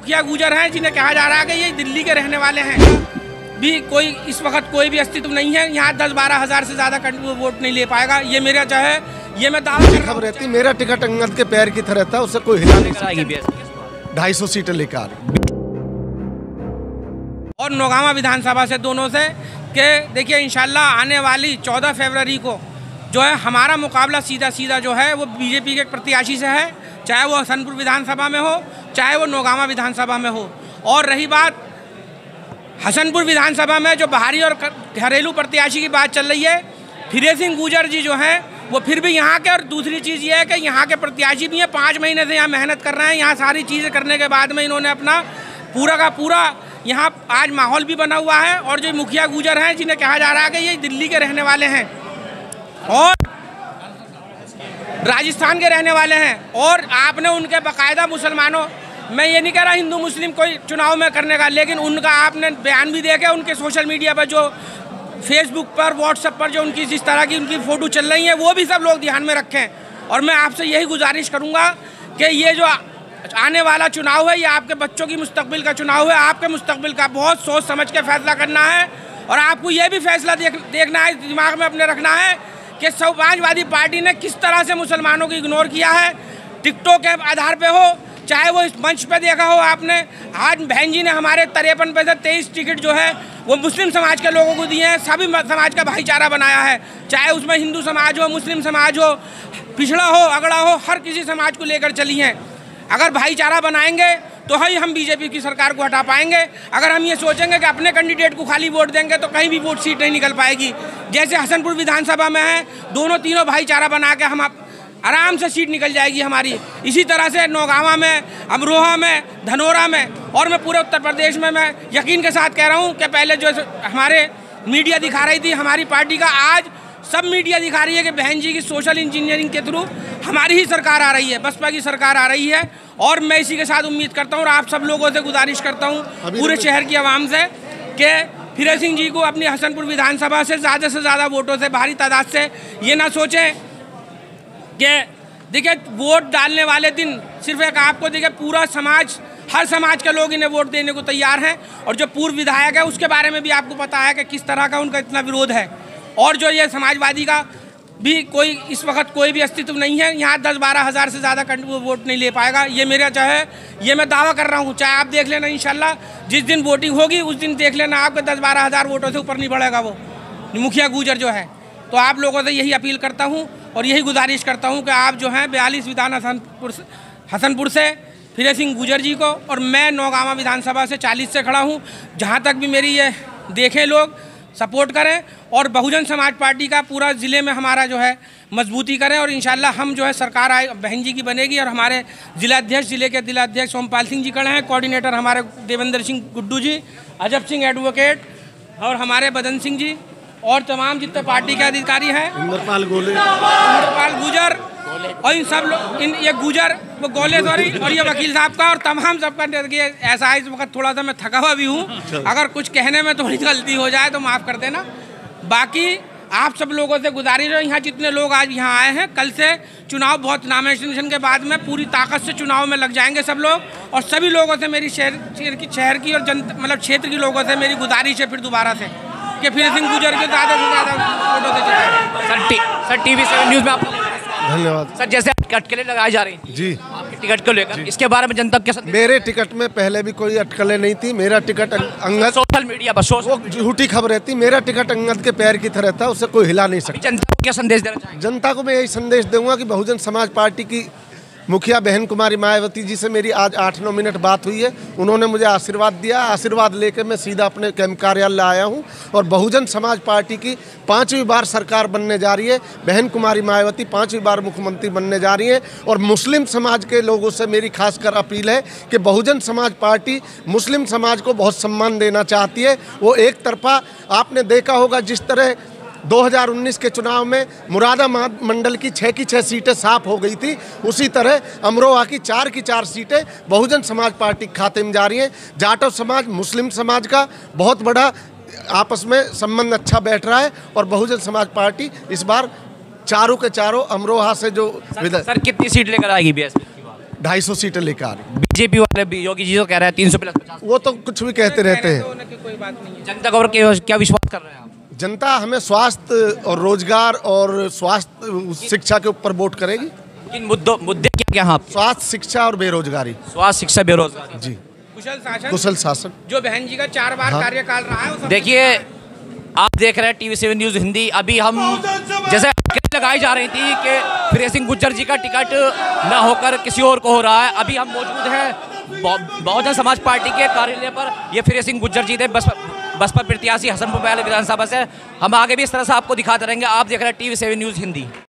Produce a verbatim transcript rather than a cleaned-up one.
मुखिया गुजर हैं जिन्हें कहा जा रहा है कि ये दिल्ली के रहने वाले हैं, भी कोई इस वक्त कोई भी अस्तित्व नहीं है यहाँ। दस बारह हजार से ज्यादा वोट नहीं ले पाएगा, ये मेरा जो है ये मैं दावा कर खबर रहती। मेरा टिकट अंगद के पैर की तरह था, उससे कोई हिला नहीं सकता। ढाई सौ सीटें लेकर और नौगामा विधानसभा से दोनों से कि देखिए इंशाल्लाह आने वाली चौदह फरवरी को जो है हमारा मुकाबला सीधा सीधा जो है वो बीजेपी के प्रत्याशी से है, चाहे वो हसनपुर विधानसभा में हो चाहे वो नौगामा विधानसभा में हो। और रही बात हसनपुर विधानसभा में जो बाहरी और घरेलू प्रत्याशी की बात चल रही है, फिरे सिंह गुजर जी जो हैं वो फिर भी यहाँ के, और दूसरी चीज़ ये है कि यहाँ के प्रत्याशी भी हैं, पाँच महीने से यहाँ मेहनत कर रहे हैं। यहाँ सारी चीज़ें करने के बाद में इन्होंने अपना पूरा का पूरा यहाँ आज माहौल भी बना हुआ है। और जो मुखिया गुजर हैं जिन्हें कहा जा रहा है कि ये दिल्ली के रहने वाले हैं और राजस्थान के रहने वाले हैं, और आपने उनके बाकायदा मुसलमानों, मैं ये नहीं कह रहा हिंदू मुस्लिम कोई चुनाव में करने का, लेकिन उनका आपने बयान भी देखा, उनके सोशल मीडिया पर जो फेसबुक पर व्हाट्सएप पर जो उनकी जिस तरह की उनकी फ़ोटो चल रही है वो भी सब लोग ध्यान में रखें। और मैं आपसे यही गुजारिश करूँगा कि ये जो आने वाला चुनाव है ये आपके बच्चों की मुस्तकबिल का चुनाव है, आपके मुस्तकबिल का बहुत सोच समझ के फैसला करना है। और आपको ये भी फैसला देख देखना है, दिमाग में अपने रखना है कि समाजवादी पार्टी ने किस तरह से मुसलमानों को इग्नोर किया है, टिकटों के आधार पे हो चाहे वो इस मंच पे देखा हो आपने। आज बहन जी ने हमारे तिरपन पे से तेईस टिकट जो है वो मुस्लिम समाज के लोगों को दिए हैं, सभी समाज का भाईचारा बनाया है, चाहे उसमें हिंदू समाज हो, मुस्लिम समाज हो, पिछड़ा हो, अगड़ा हो, हर किसी समाज को लेकर चली हैं। अगर भाईचारा बनाएंगे तो ही हम बीजेपी की सरकार को हटा पाएंगे। अगर हम ये सोचेंगे कि अपने कैंडिडेट को खाली वोट देंगे तो कहीं भी वोट सीट नहीं निकल पाएगी। जैसे हसनपुर विधानसभा में है, दोनों तीनों भाईचारा बना के हम आराम से सीट निकल जाएगी हमारी। इसी तरह से नौगामा में, अमरोहा में, धनोरा में, और मैं पूरे उत्तर प्रदेश में मैं यकीन के साथ कह रहा हूँ कि पहले जो हमारे मीडिया दिखा रही थी हमारी पार्टी का, आज सब मीडिया दिखा रही है कि बहन जी की सोशल इंजीनियरिंग के थ्रू हमारी ही सरकार आ रही है, बसपा की सरकार आ रही है। और मैं इसी के साथ उम्मीद करता हूँ और आप सब लोगों से गुजारिश करता हूँ पूरे शहर की आवाम से कि फिरे सिंह जी को अपनी हसनपुर विधानसभा से ज़्यादा से ज़्यादा वोटों से, भारी तादाद से, ये ना सोचें कि देखिए वोट डालने वाले दिन सिर्फ एक आपको देखिए पूरा समाज, हर समाज के लोग इन्हें वोट देने को तैयार हैं। और जो पूर्व विधायक है उसके बारे में भी आपको पता है कि किस तरह का उनका इतना विरोध है। और जो ये समाजवादी का भी कोई इस वक्त कोई भी अस्तित्व नहीं है यहाँ। दस बारह हज़ार से ज़्यादा वोट नहीं ले पाएगा, ये मेरा जो है ये मैं दावा कर रहा हूँ। चाहे आप देख लेना इंशाल्लाह जिस दिन वोटिंग होगी उस दिन देख लेना आपके दस बारह हज़ार वोटों से ऊपर नहीं बढ़ेगा वो मुखिया गुजर जो है। तो आप लोगों से यही अपील करता हूँ और यही गुजारिश करता हूँ कि आप जो हैं बयालीस विधान हसनपुर हसनपुर से फिरे सिंह गुजर जी को, और मैं नौगामा विधानसभा से चालीस से खड़ा हूँ, जहाँ तक भी मेरी ये देखें लोग सपोर्ट करें और बहुजन समाज पार्टी का पूरा ज़िले में हमारा जो है मजबूती करें। और इंशाल्लाह हम जो है सरकार आए बहन जी की बनेगी। और हमारे जिलाध्यक्ष, जिले के जिलाध्यक्ष सोमपाल सिंह जी खड़े हैं, कोऑर्डिनेटर हमारे देवेंद्र सिंह गुड्डू जी, अजब सिंह एडवोकेट, और हमारे बदन सिंह जी, और तमाम जितने पार्टी के अधिकारी हैं, इंद्रपाल गोले, इंद्रपाल गुजर, और इन सब लोग, इन ये गुजर वो गोले सॉरी, और ये वकील साहब का और तमाम सबका। ऐसा है इस वक्त थोड़ा सा मैं थका हुआ भी हूँ, अगर कुछ कहने में थोड़ी गलती हो जाए तो माफ़ कर देना। बाकी आप सब लोगों से गुजारिश है, यहाँ जितने लोग आज यहाँ आए हैं, कल से चुनाव बहुत नामिनेशन के बाद में पूरी ताकत से चुनाव में लग जाएंगे सब लोग। और सभी लोगों से मेरी शहर शहर की शहर की और जन मतलब क्षेत्र के लोगों से मेरी गुजारिश है फिर दोबारा से कि फिरे सिंह गुजर के ज़्यादा से ज़्यादा फोटो से जिताएं। Sir T sir TV seven news में आप धन्यवाद सर। जैसे अटकलें लगाई जा रही हैं जी आपके टिकट को लेकर, इसके बारे में जनता कैसा? मेरे टिकट में पहले भी कोई अटकलें नहीं थी। मेरा टिकट अंगद, सोशल मीडिया पर वो झूठी खबर रहती। मेरा टिकट अंगद के पैर की तरह था, उससे कोई हिला नहीं सकता। जनता को क्या संदेश देना चाहिए? जनता को मैं यही संदेश दूंगा कि बहुजन समाज पार्टी की मुखिया बहन कुमारी मायावती जी से मेरी आज आठ नौ मिनट बात हुई है। उन्होंने मुझे आशीर्वाद दिया, आशीर्वाद लेकर मैं सीधा अपने कैंप कार्यालय आया हूं। और बहुजन समाज पार्टी की पांचवी बार सरकार बनने जा रही है। बहन कुमारी मायावती पांचवी बार मुख्यमंत्री बनने जा रही हैं। और मुस्लिम समाज के लोगों से मेरी खासकर अपील है कि बहुजन समाज पार्टी मुस्लिम समाज को बहुत सम्मान देना चाहती है। वो एक तरफा आपने देखा होगा जिस तरह दो हज़ार उन्नीस के चुनाव में मुरादा मंडल की छः की छः सीटें साफ हो गई थी, उसी तरह अमरोहा की चार की चार सीटें बहुजन समाज पार्टी के खाते में जा रही हैं। जाटव समाज, मुस्लिम समाज का बहुत बड़ा आपस में संबंध अच्छा बैठ रहा है। और बहुजन समाज पार्टी इस बार चारों के चारों अमरोहा से जो सर, सर कितनी सीट लेकर आएगी बीएसपी? ढाई सौ सीटें लेकर आ रही। बीजेपी वाले भी योगी जी तो कह रहे हैं तीन सौ प्लस पचास। वो तो कुछ भी कहते रहते हैं। कोई बात नहीं है। जनता को क्या क्या विश्वास कर रहे हैं आप? जनता हमें स्वास्थ्य और रोजगार और स्वास्थ्य शिक्षा के ऊपर वोट करेगी। किन मुद्दों मुद्दे क्या क्या हैं आप? स्वास्थ्य, शिक्षा और बेरोजगारी। स्वास्थ्य, शिक्षा, बेरोजगारी। जी। कुशल शासन। कुशल शासन। जो बहन जी का चार बार हाँ। कार्यकाल रहा है वो सब देखिए, आप देख रहे हैं टीवी सेवन न्यूज़ हिंदी। अभी हम जैसे अटकलें लगाई जा रही थी कि प्रिय सिंह गुज्जर जी का टिकट ना होकर किसी और को हो रहा है। अभी हम मौजूद हैं बहुजन समाज पार्टी के कार्यालय पर। ये प्रिय सिंह गुज्जर जी थे बसपा बसपा प्रत्याशी हसनपुर विधानसभा से। हम आगे भी इस तरह से आपको दिखाते रहेंगे। आप देख रहे हैं टीवी सेवन न्यूज़ हिंदी।